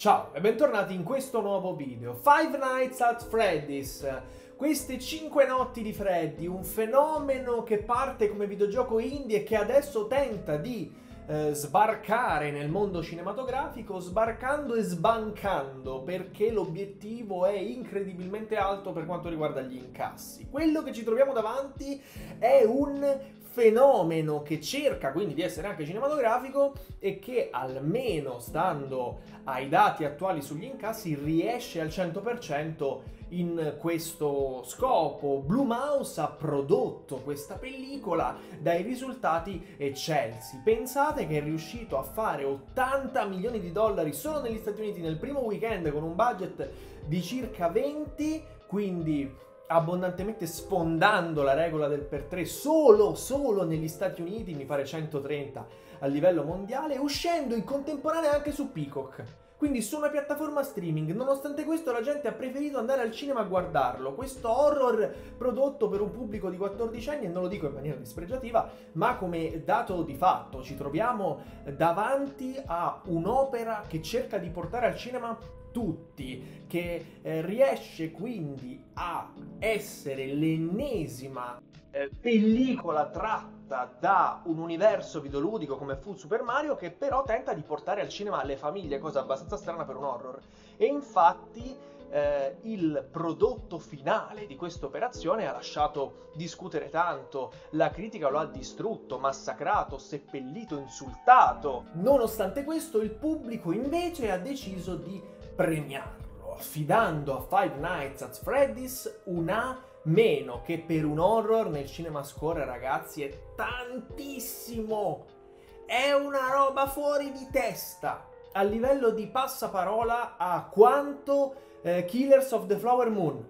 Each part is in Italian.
Ciao e bentornati in questo nuovo video. Five Nights at Freddy's. Queste 5 notti di Freddy, un fenomeno che parte come videogioco indie e che adesso tenta di sbarcare nel mondo cinematografico, sbarcando e sbancando, perché l'obiettivo è incredibilmente alto per quanto riguarda gli incassi. Quello che ci troviamo davanti è un fenomeno che cerca quindi di essere anche cinematografico e che, almeno stando ai dati attuali sugli incassi, riesce al 100% in questo scopo. Blumhouse ha prodotto questa pellicola dai risultati eccelsi. Pensate che è riuscito a fare 80 milioni di dollari solo negli Stati Uniti nel primo weekend, con un budget di circa 20, quindi abbondantemente sfondando la regola del per 3 solo negli Stati Uniti, mi pare 130 a livello mondiale, uscendo in contemporanea anche su Peacock, quindi su una piattaforma streaming. Nonostante questo la gente ha preferito andare al cinema a guardarlo, questo horror prodotto per un pubblico di 14 anni, e non lo dico in maniera dispregiativa, ma come dato di fatto. Ci troviamo davanti a un'opera che cerca di portare al cinema tutti, che riesce quindi a essere l'ennesima pellicola tratta da un universo videoludico come fu Super Mario, che però tenta di portare al cinema le famiglie, cosa abbastanza strana per un horror. E infatti il prodotto finale di questa operazione ha lasciato discutere tanto, la critica lo ha distrutto, massacrato, seppellito, insultato. Nonostante questo, il pubblico invece ha deciso di premiarlo, affidando a Five Nights at Freddy's un A meno, che per un horror nel cinema score, ragazzi, è tantissimo. È una roba fuori di testa, a livello di passaparola a quanto Killers of the Flower Moon.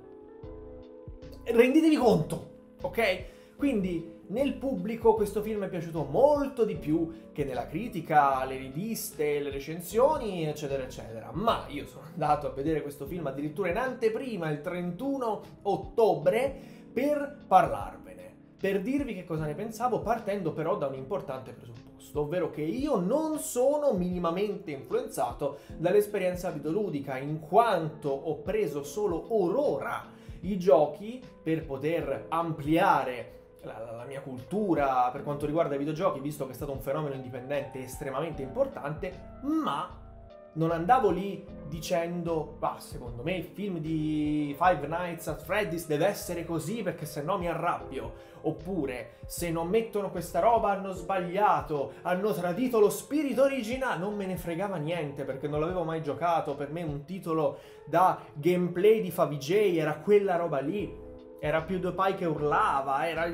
Rendetevi conto, ok? Quindi nel pubblico questo film è piaciuto molto di più che nella critica, le riviste, le recensioni, eccetera eccetera. Ma io sono andato a vedere questo film addirittura in anteprima il 31 ottobre per parlarvene, per dirvi che cosa ne pensavo, partendo però da un importante presupposto, ovvero che io non sono minimamente influenzato dall'esperienza videoludica, in quanto ho preso solo or ora i giochi per poter ampliare la mia cultura per quanto riguarda i videogiochi, visto che è stato un fenomeno indipendente estremamente importante. Ma non andavo lì dicendo secondo me il film di Five Nights at Freddy's deve essere così perché se no mi arrabbio, oppure se non mettono questa roba hanno sbagliato, hanno tradito lo spirito originale. Non me ne fregava niente, perché non l'avevo mai giocato. Per me un titolo da gameplay di Favij era quella roba lì. Era PewDiePie che urlava, era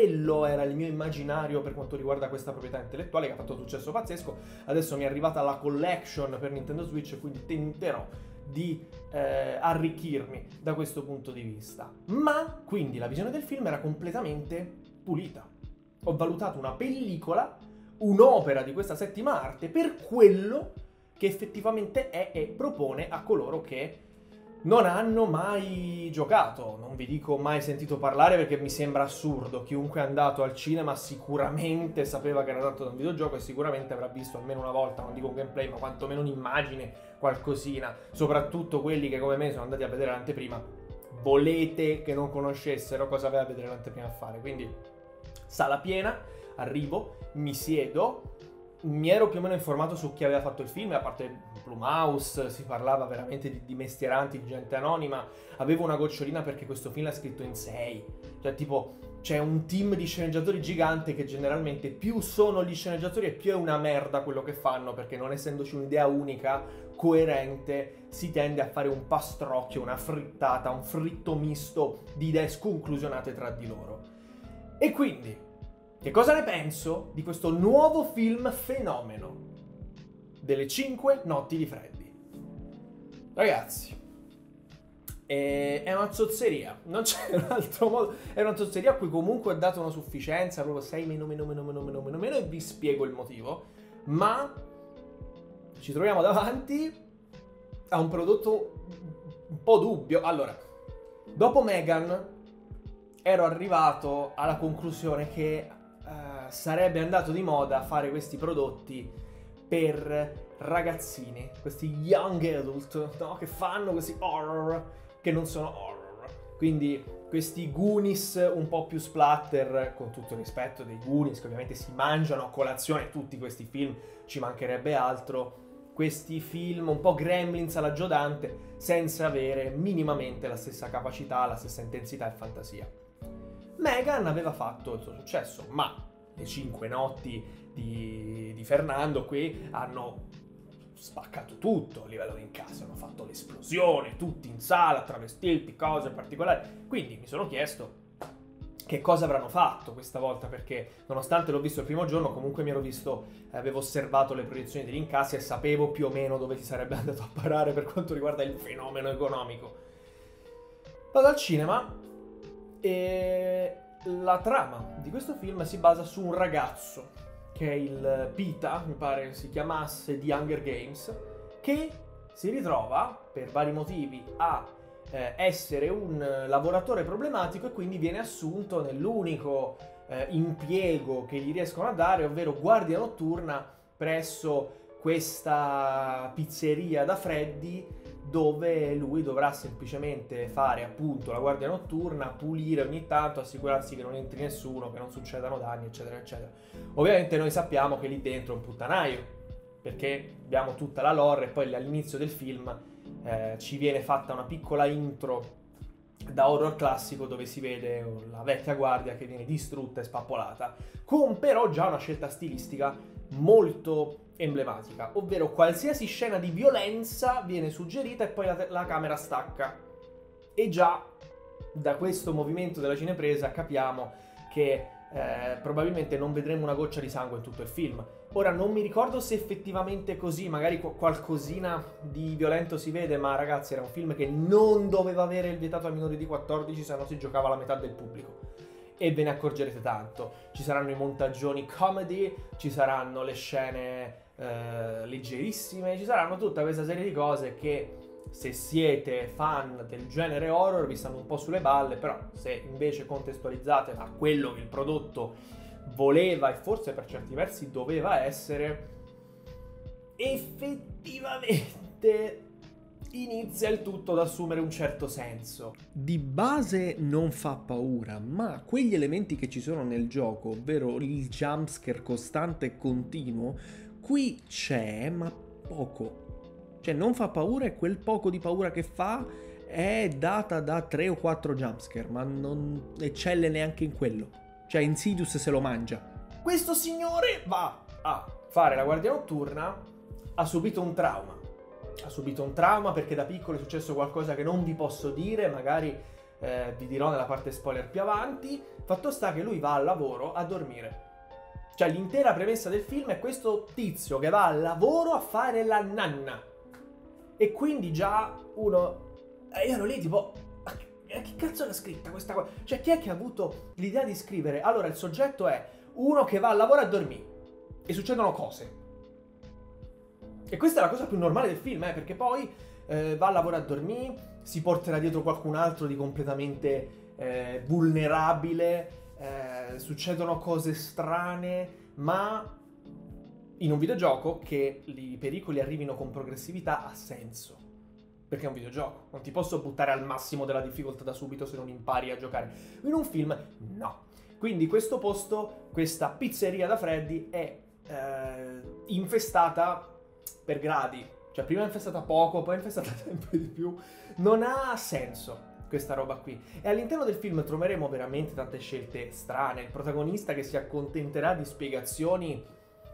il mio immaginario per quanto riguarda questa proprietà intellettuale, che ha fatto un successo pazzesco. Adesso mi è arrivata la collection per Nintendo Switch, quindi tenterò di arricchirmi da questo punto di vista. Ma quindi la visione del film era completamente pulita. Ho valutato una pellicola, un'opera di questa settima arte, per quello che effettivamente è e propone a coloro che non hanno mai giocato. Non vi dico mai sentito parlare, perché mi sembra assurdo. Chiunque è andato al cinema sicuramente sapeva che era tratto da un videogioco e sicuramente avrà visto almeno una volta, non dico un gameplay, ma quantomeno un'immagine, qualcosina. Soprattutto quelli che come me sono andati a vedere l'anteprima. Volete che non conoscessero cosa aveva a vedere l'anteprima a fare? Quindi sala piena, arrivo, mi siedo. Mi ero più o meno informato su chi aveva fatto il film, a parte Blumhouse, si parlava veramente di mestieranti, di gente anonima. Avevo una gocciolina perché questo film l'ha scritto in 6. Cioè, tipo, c'è un team di sceneggiatori gigante che generalmente più sono gli sceneggiatori e più è una merda quello che fanno, perché non essendoci un'idea unica, coerente, si tende a fare un pastrocchio, una frittata, un fritto misto di idee sconclusionate tra di loro. E quindi, che cosa ne penso di questo nuovo film fenomeno delle 5 notti di Freddy? Ragazzi, è una zozzeria, non c'è un altro modo. È una zozzeria a cui comunque ho dato una sufficienza, proprio 6 meno, e vi spiego il motivo. Ma ci troviamo davanti a un prodotto un po' dubbio. Allora, dopo Megan ero arrivato alla conclusione che sarebbe andato di moda fare questi prodotti per ragazzini, questi young adult, no? Che fanno questi horror che non sono horror. Quindi questi Goonies un po' più splatter, con tutto il rispetto dei Goonies, che ovviamente si mangiano a colazione tutti questi film, ci mancherebbe altro. Questi film un po' Gremlins alla Joe Dante, senza avere minimamente la stessa capacità, la stessa intensità e fantasia. Megan aveva fatto il suo successo, ma le 5 notti di Fernando qui hanno spaccato tutto a livello di incasso, hanno fatto l'esplosione, tutti in sala, travestiti, cose particolari. Quindi mi sono chiesto che cosa avranno fatto questa volta, perché nonostante l'ho visto il primo giorno, comunque mi ero visto, avevo osservato le proiezioni degli incassi e sapevo più o meno dove si sarebbe andato a parare per quanto riguarda il fenomeno economico. Vado al cinema e la trama di questo film si basa su un ragazzo che è il Pita, mi pare si chiamasse, di Hunger Games, che si ritrova per vari motivi a essere un lavoratore problematico e quindi viene assunto nell'unico impiego che gli riescono a dare, ovvero guardia notturna presso questa pizzeria da Freddy, dove lui dovrà semplicemente fare appunto la guardia notturna, pulire ogni tanto, assicurarsi che non entri nessuno, che non succedano danni, eccetera eccetera. Ovviamente noi sappiamo che lì dentro è un puttanaio, perché abbiamo tutta la lore e poi all'inizio del film ci viene fatta una piccola intro da horror classico dove si vede la vecchia guardia che viene distrutta e spappolata, con però già una scelta stilistica molto emblematica, ovvero qualsiasi scena di violenza viene suggerita e poi la camera stacca. E già da questo movimento della cinepresa capiamo che probabilmente non vedremo una goccia di sangue in tutto il film. Ora non mi ricordo se effettivamente è così, magari qualcosina di violento si vede, ma ragazzi era un film che non doveva avere il vietato ai minori di 14, se no si giocava la metà del pubblico. E ve ne accorgerete tanto. Ci saranno i montaggioni comedy, ci saranno le scene leggerissime, ci saranno tutta questa serie di cose che, se siete fan del genere horror, vi stanno un po' sulle balle, però se invece contestualizzate a quello che il prodotto voleva e forse per certi versi doveva essere, effettivamente inizia il tutto ad assumere un certo senso. Di base non fa paura, ma quegli elementi che ci sono nel gioco, ovvero il jumpscare costante e continuo, qui c'è, ma poco. Cioè non fa paura e quel poco di paura che fa è data da 3 o 4 jumpscare, ma non eccelle neanche in quello. Cioè Insidious se lo mangia. Questo signore va a fare la guardia notturna, ha subito un trauma. Ha subito un trauma perché da piccolo è successo qualcosa che non vi posso dire, magari vi dirò nella parte spoiler più avanti. Fatto sta che lui va al lavoro a dormire. Cioè l'intera premessa del film è questo tizio che va al lavoro a fare la nanna. E quindi già uno... io ero lì tipo... che cazzo l'ha scritta questa cosa? Cioè chi è che ha avuto l'idea di scrivere? Allora il soggetto è uno che va al lavoro a dormire e succedono cose. E questa è la cosa più normale del film, perché poi va al lavoro a dormire, si porterà dietro qualcun altro di completamente vulnerabile, succedono cose strane, ma in un videogioco che i pericoli arrivino con progressività ha senso. Perché è un videogioco, non ti posso buttare al massimo della difficoltà da subito se non impari a giocare. In un film, no. Quindi questo posto, questa pizzeria da Freddy è infestata per gradi. Cioè prima è infestata poco, poi è infestata sempre di più. Non ha senso questa roba qui. E all'interno del film troveremo veramente tante scelte strane. Il protagonista che si accontenterà di spiegazioni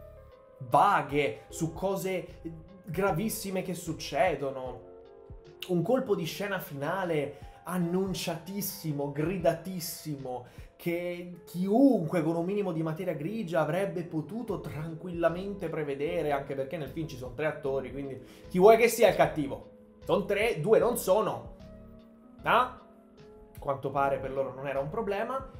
vaghe su cose gravissime che succedono. Un colpo di scena finale annunciatissimo, gridatissimo, che chiunque con un minimo di materia grigia avrebbe potuto tranquillamente prevedere, anche perché nel film ci sono 3 attori, quindi chi vuoi che sia il cattivo? Sono 3, 2 non sono. A quanto pare per loro non era un problema.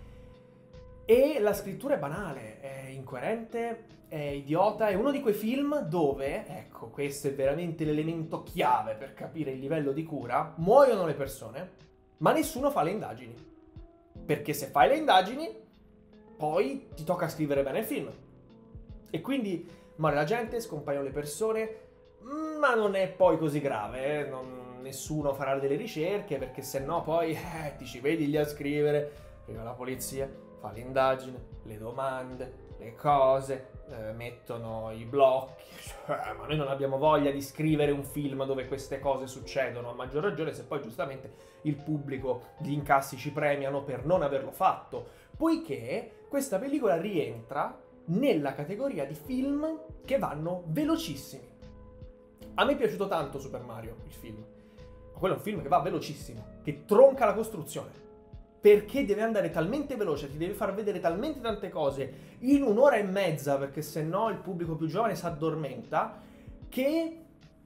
E la scrittura è banale, è incoerente, è idiota, è uno di quei film dove, ecco, questo è veramente l'elemento chiave per capire il livello di cura, muoiono le persone, ma nessuno fa le indagini. Perché se fai le indagini, poi ti tocca scrivere bene il film. E quindi muore la gente, scompaiono le persone, ma non è poi così grave, nessuno farà delle ricerche, perché se no poi ti ci vedi lì a scrivere, arriva la polizia, fa l'indagine, le domande, le cose, mettono i blocchi, ma noi non abbiamo voglia di scrivere un film dove queste cose succedono, a maggior ragione se poi giustamente il pubblico, gli incassi ci premiano per non averlo fatto, poiché questa pellicola rientra nella categoria di film che vanno velocissimi. A me è piaciuto tanto Super Mario, il film, ma quello è un film che va velocissimo, che tronca la costruzione, perché deve andare talmente veloce, ti deve far vedere talmente tante cose in un'ora e mezza, perché se no il pubblico più giovane si addormenta, che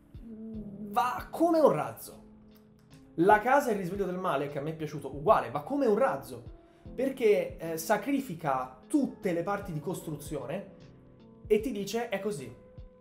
va come un razzo. La casa e il risveglio del male, che a me è piaciuto, uguale, va come un razzo, perché sacrifica tutte le parti di costruzione e ti dice è così.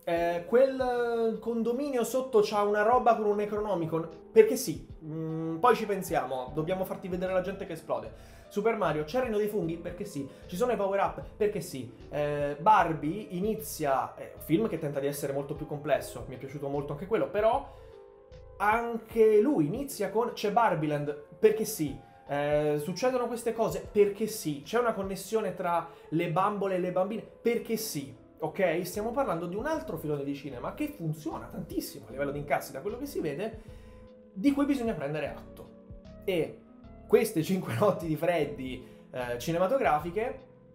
Quel condominio sotto c'ha una roba con un Necronomicon, perché sì, poi ci pensiamo, dobbiamo farti vedere la gente che esplode. Super Mario, c'è il Regno dei Funghi, perché sì, ci sono i power up, perché sì. Barbie inizia, un film che tenta di essere molto più complesso, mi è piaciuto molto anche quello, però anche lui inizia con c'è Barbieland, perché sì. Succedono queste cose, perché sì. C'è una connessione tra le bambole e le bambine, perché sì. Ok? Stiamo parlando di un altro filone di cinema che funziona tantissimo a livello di incassi, da quello che si vede, di cui bisogna prendere atto. E queste 5 notti di Freddy cinematografiche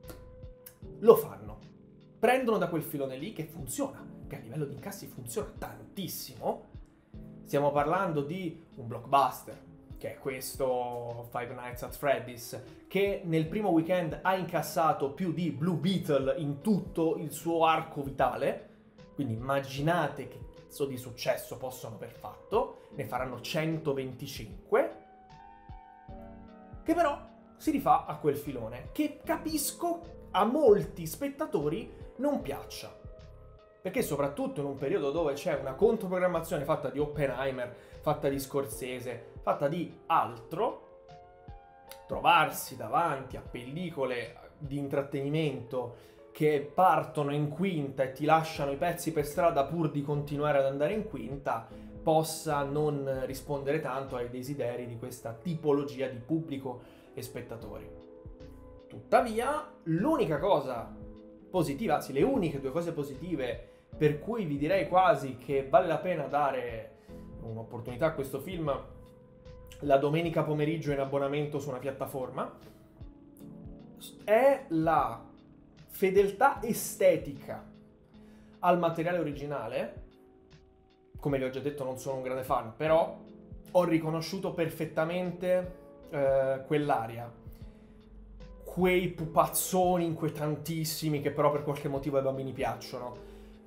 lo fanno. Prendono da quel filone lì che funziona, che a livello di incassi funziona tantissimo. Stiamo parlando di un blockbuster, che è questo Five Nights at Freddy's, che nel primo weekend ha incassato più di Blue Beetle in tutto il suo arco vitale, quindi immaginate che cazzo di successo possono aver fatto, ne faranno 125, che però si rifà a quel filone, che capisco a molti spettatori non piaccia, perché soprattutto in un periodo dove c'è una controprogrammazione fatta di Oppenheimer, fatta di Scorsese, fatta di altro, trovarsi davanti a pellicole di intrattenimento che partono in quinta e ti lasciano i pezzi per strada pur di continuare ad andare in quinta, possa non rispondere tanto ai desideri di questa tipologia di pubblico e spettatori. Tuttavia, l'unica cosa positiva, anzi le uniche due cose positive per cui vi direi quasi che vale la pena dare un'opportunità a questo film la domenica pomeriggio in abbonamento su una piattaforma, è la fedeltà estetica al materiale originale. Come vi ho già detto, non sono un grande fan, però ho riconosciuto perfettamente quell'aria, quei pupazzoni inquietantissimi che però per qualche motivo ai bambini piacciono,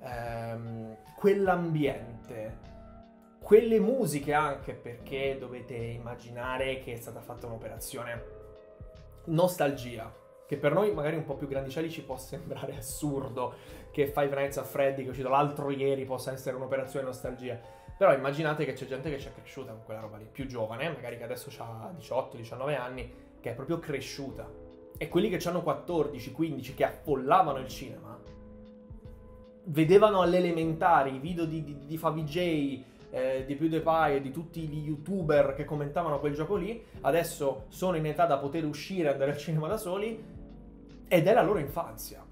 quell'ambiente, quelle musiche anche, perché dovete immaginare che è stata fatta un'operazione nostalgia, che per noi magari un po' più grandicelli ci può sembrare assurdo che Five Nights at Freddy, che è uscito l'altro ieri, possa essere un'operazione nostalgia, però immaginate che c'è gente che ci è cresciuta con quella roba lì, più giovane, magari che adesso ha 18-19 anni, che è proprio cresciuta, e quelli che hanno 14-15, che affollavano il cinema, vedevano alle elementari i video di Favij, di PewDiePie e di tutti gli youtuber che commentavano quel gioco lì, adesso sono in età da poter uscire e andare al cinema da soli, ed è la loro infanzia.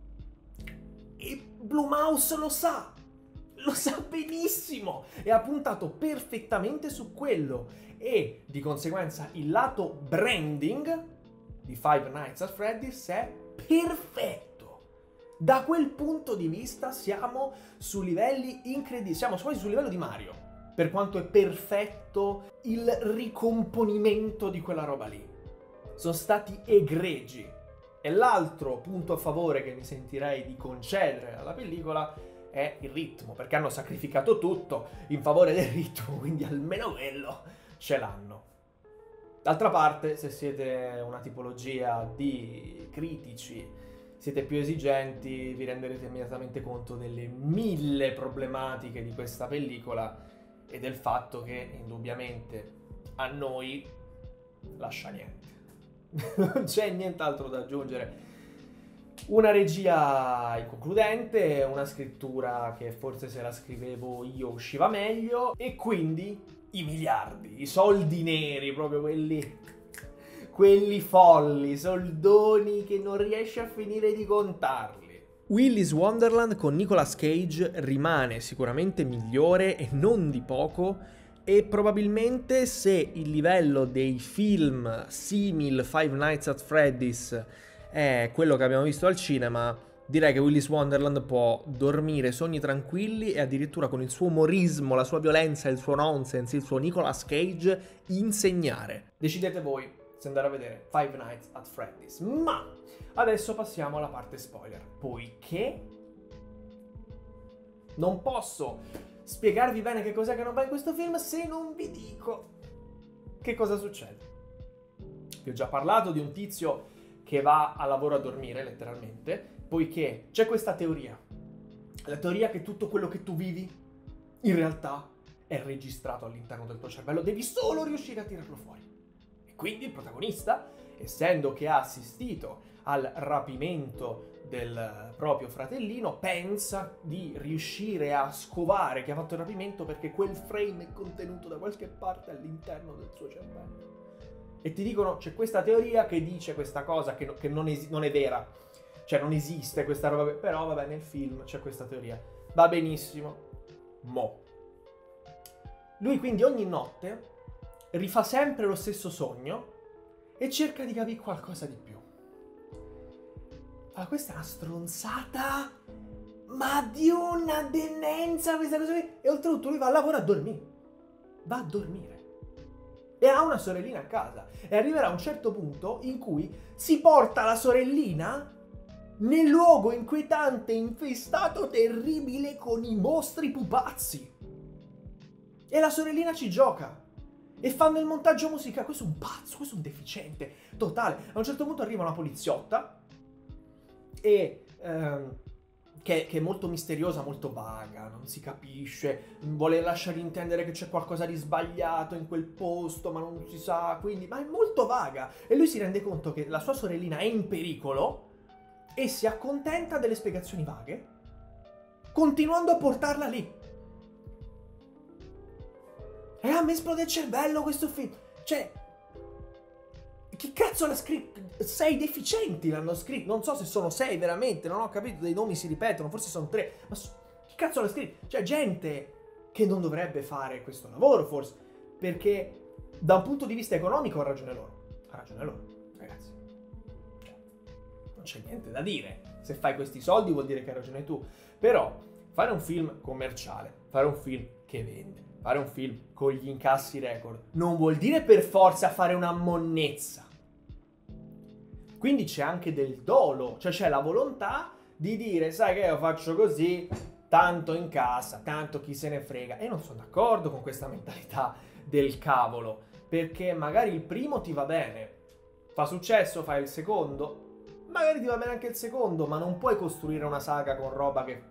E Blumhouse lo sa benissimo, e ha puntato perfettamente su quello, e di conseguenza il lato branding di Five Nights at Freddy's è perfetto. Da quel punto di vista siamo su livelli incredibili, siamo quasi sul livello di Mario, per quanto è perfetto il ricomponimento di quella roba lì. Sono stati egregi. E l'altro punto a favore che mi sentirei di concedere alla pellicola è il ritmo, perché hanno sacrificato tutto in favore del ritmo, quindi almeno quello ce l'hanno. D'altra parte, se siete una tipologia di critici, siete più esigenti, vi renderete immediatamente conto delle 1000 problematiche di questa pellicola e del fatto che indubbiamente a noi lascia niente. Non c'è nient'altro da aggiungere. Una regia inconcludente, una scrittura che forse se la scrivevo io usciva meglio, e quindi i miliardi, i soldi neri, proprio quelli folli, soldoni che non riesci a finire di contarli. Willy's Wonderland con Nicolas Cage rimane sicuramente migliore e non di poco, e probabilmente se il livello dei film simil Five Nights at Freddy's è quello che abbiamo visto al cinema, direi che Willy's Wonderland può dormire sogni tranquilli e addirittura con il suo umorismo, la sua violenza, il suo nonsense, il suo Nicolas Cage insegnare. Decidete voi se andare a vedere Five Nights at Freddy's. Ma adesso passiamo alla parte spoiler, poiché non posso spiegarvi bene che cos'è che non va in questo film se non vi dico che cosa succede. Vi ho già parlato di un tizio che va a lavoro a dormire, letteralmente, poiché c'è questa teoria. La teoria che tutto quello che tu vivi, in realtà, è registrato all'interno del tuo cervello. Devi solo riuscire a tirarlo fuori. E quindi il protagonista, essendo che ha assistito al rapimento del proprio fratellino, pensa di riuscire a scovare chi ha fatto il rapimento, perché quel frame è contenuto da qualche parte all'interno del suo cervello. E ti dicono, c'è questa teoria che dice questa cosa che non è vera, cioè non esiste questa roba, però vabbè, nel film c'è questa teoria. Va benissimo. Lui quindi ogni notte rifà sempre lo stesso sogno e cerca di capire qualcosa di più. Allora, questa è una stronzata, ma di una demenza questa cosa qui. E oltretutto lui va a lavoro a dormire. Va a dormire. E ha una sorellina a casa. E arriverà un certo punto in cui si porta la sorellina nel luogo inquietante, infestato, terribile, con i mostri pupazzi. E la sorellina ci gioca. E fanno il montaggio musicale. Questo è un pazzo, questo è un deficiente totale. A un certo punto arriva una poliziotta e che è molto misteriosa, molto vaga, non si capisce, vuole lasciare intendere che c'è qualcosa di sbagliato in quel posto, ma non si sa, quindi, ma è molto vaga. E lui si rende conto che la sua sorellina è in pericolo e si accontenta delle spiegazioni vaghe, continuando a portarla lì. E a me esplode il cervello questo film. Cioè, chi cazzo l'ha scritto? 6 deficienti l'hanno scritto. Non so se sono 6 veramente, non ho capito, dei nomi si ripetono, forse sono 3. Ma chi cazzo l'ha scritto? Cioè, gente che non dovrebbe fare questo lavoro, forse. Perché da un punto di vista economico ha ragione loro. Ha ragione loro, ragazzi. Cioè, non c'è niente da dire. Se fai questi soldi vuol dire che hai ragione tu. Però, fare un film commerciale, fare un film che vende, fare un film con gli incassi record non vuol dire per forza fare una monnezza. Quindi c'è anche del dolo, cioè c'è la volontà di dire, sai che io faccio così, tanto in cassa, tanto chi se ne frega. E non sono d'accordo con questa mentalità del cavolo, perché magari il primo ti va bene, fa successo, fai il secondo, magari ti va bene anche il secondo, ma non puoi costruire una saga con roba che...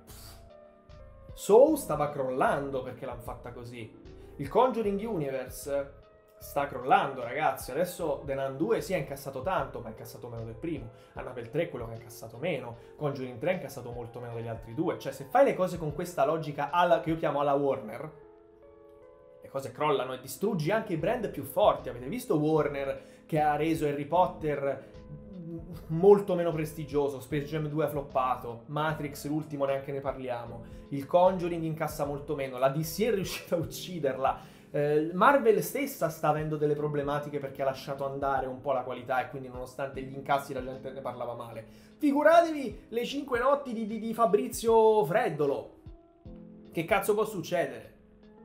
Saw stava crollando perché l'hanno fatta così. Il Conjuring Universe sta crollando, ragazzi. Adesso The Nun 2 si è incassato tanto, ma ha incassato meno del primo. Annabelle 3 è quello che ha incassato meno. Conjuring 3 ha incassato molto meno degli altri due. Cioè, se fai le cose con questa logica che io chiamo alla Warner, le cose crollano e distruggi anche i brand più forti. Avete visto Warner che ha reso Harry Potter molto meno prestigioso, Space Jam 2 ha floppato, Matrix l'ultimo neanche ne parliamo, il Conjuring incassa molto meno, la DC è riuscita a ucciderla, Marvel stessa sta avendo delle problematiche perché ha lasciato andare un po' la qualità e quindi nonostante gli incassi la gente ne parlava male. Figuratevi le 5 notti di Fabrizio Freddolo. Che cazzo può succedere?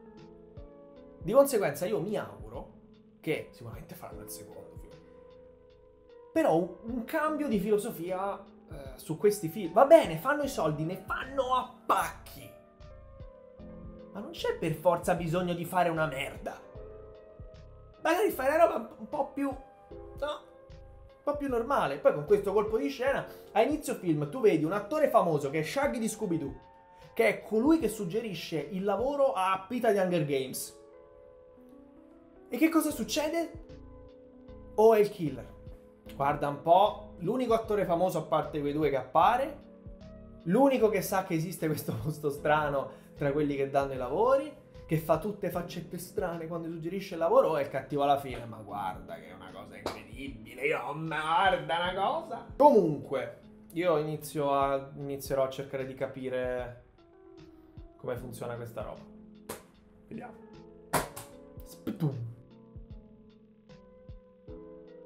Di conseguenza io mi auguro che sicuramente faranno il secondo, però un cambio di filosofia su questi film. Va bene, fanno i soldi, ne fanno a pacchi, ma non c'è per forza bisogno di fare una merda. Magari fai una roba un po' più, no, un po' più normale. Poi con questo colpo di scena a inizio film tu vedi un attore famoso che è Shaggy di Scooby-Doo, che è colui che suggerisce il lavoro a Pita di Hunger Games. E che cosa succede? O è il killer. Guarda un po', l'unico attore famoso a parte quei due che appare, l'unico che sa che esiste questo posto strano tra quelli che danno i lavori, che fa tutte faccette strane quando suggerisce il lavoro, è il cattivo alla fine. Ma guarda che è una cosa incredibile, guarda una cosa. Comunque, io inizierò a cercare di capire come funziona questa roba. Vediamo. Sputum.